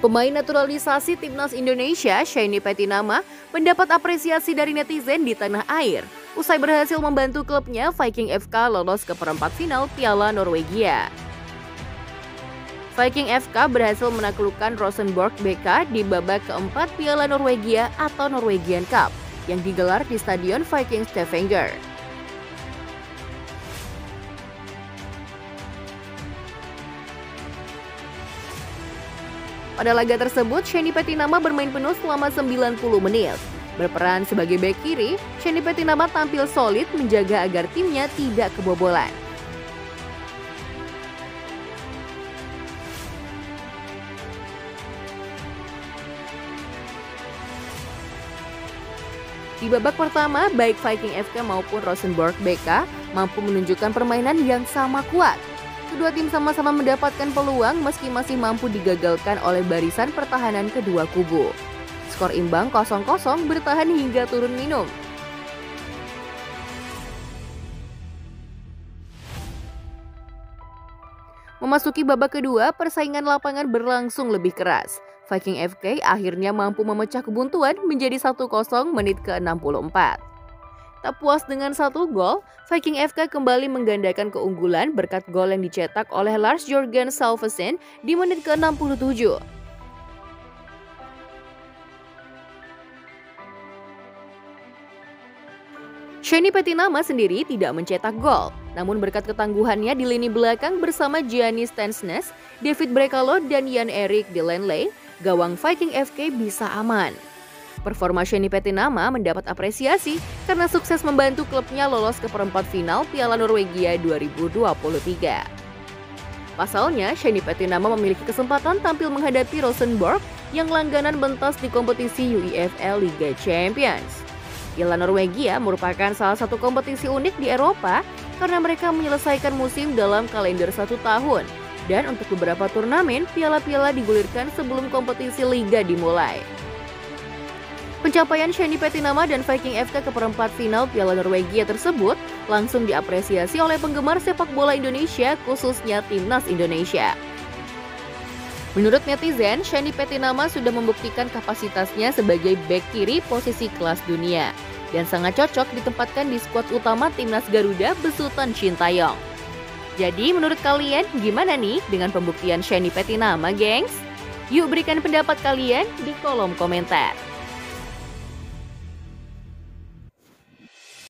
Pemain naturalisasi timnas Indonesia, Shanny Petinama, mendapat apresiasi dari netizen di tanah air usai berhasil membantu klubnya Viking FK lolos ke perempat final Piala Norwegia. Viking FK berhasil menaklukkan Rosenborg BK di babak keempat Piala Norwegia atau Norwegian Cup yang digelar di Stadion Viking Stavanger. Pada laga tersebut, Shanny Petinama bermain penuh selama 90 menit. Berperan sebagai bek kiri, Shanny Petinama tampil solid menjaga agar timnya tidak kebobolan. Di babak pertama, baik Viking FK maupun Rosenborg BK mampu menunjukkan permainan yang sama kuat. Kedua tim sama-sama mendapatkan peluang meski masih mampu digagalkan oleh barisan pertahanan kedua kubu. Skor imbang 0-0 bertahan hingga turun minum. Memasuki babak kedua, persaingan lapangan berlangsung lebih keras. Viking FK akhirnya mampu memecah kebuntuan menjadi 1-0 menit ke-64. Tak puas dengan 1 gol, Viking FK kembali menggandakan keunggulan berkat gol yang dicetak oleh Lars Jørgen Salvesen di menit ke-67. Shanny Petinama sendiri tidak mencetak gol, namun berkat ketangguhannya di lini belakang bersama Gianni Stensnes, David Brekalo, dan Jan-Erik Delanley, gawang Viking FK bisa aman. Performa Shanny Petinama mendapat apresiasi karena sukses membantu klubnya lolos ke perempat final Piala Norwegia 2023. Pasalnya, Shanny Petinama memiliki kesempatan tampil menghadapi Rosenborg yang langganan pentas di kompetisi UEFL Liga Champions. Piala Norwegia merupakan salah satu kompetisi unik di Eropa karena mereka menyelesaikan musim dalam kalender 1 tahun. Dan untuk beberapa turnamen, piala-piala digulirkan sebelum kompetisi liga dimulai. Pencapaian Shanny Petinama dan Viking FK ke perempat final Piala Norwegia tersebut langsung diapresiasi oleh penggemar sepak bola Indonesia, khususnya Timnas Indonesia. Menurut netizen, Shanny Petinama sudah membuktikan kapasitasnya sebagai bek kiri posisi kelas dunia dan sangat cocok ditempatkan di skuad utama Timnas Garuda besutan Shin Taeyong. Jadi menurut kalian gimana nih dengan pembuktian Shanny Petinama, gengs? Yuk berikan pendapat kalian di kolom komentar.